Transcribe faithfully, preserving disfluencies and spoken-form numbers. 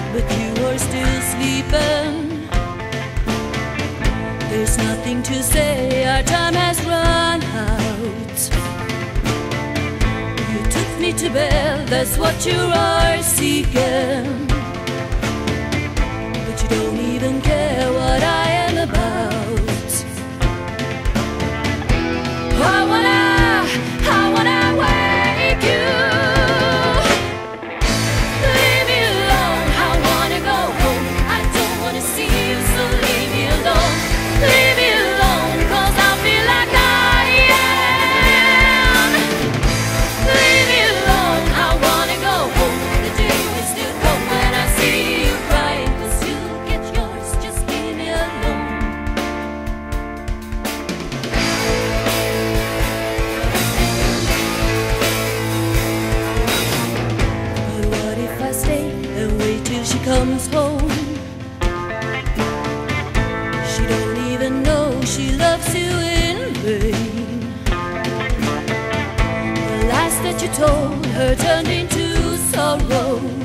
but you are still sleeping. There's nothing to say, our time has run out. You took me to bed, that's what you are seeking, but you don't even care what I am about. I wanna, I wanna wake you. Leave me alone, I wanna go home. I don't wanna see you, so leave me alone. Leave me alone, cause I feel like I am. Leave me alone, I wanna go home. The day will still come when I see you crying, cause you'll get yours, just leave me alone. But what if I stay and wait till she comes home? She don't even know she loves you in vain. The lies that you told her turned into sorrow.